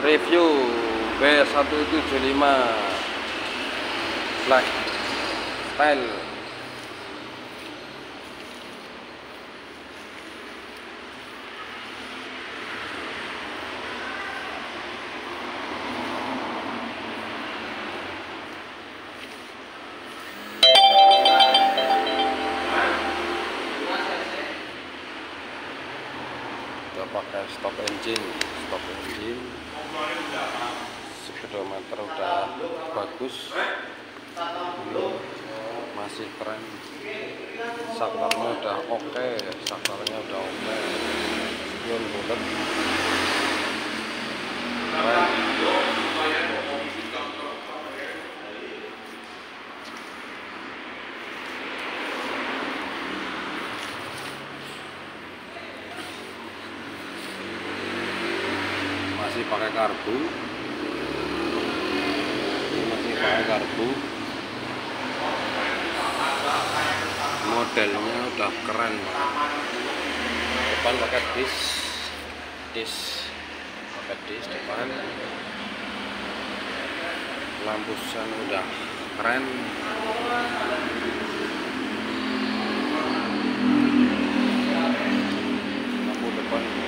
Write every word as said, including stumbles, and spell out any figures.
review B seratus tujuh puluh lima Black Style. Kita pakai stop engine, stop engine. Speedometer udah bagus, masih keren. Saklarnya udah oke, okay. saklarnya udah oke. Okay. Spion bulat. Masih pakai karbu. Pakai karbu, modelnya udah keren banget. Depan pakai disk, disk pakai disk depan. Lampu sen udah keren. Lampu depan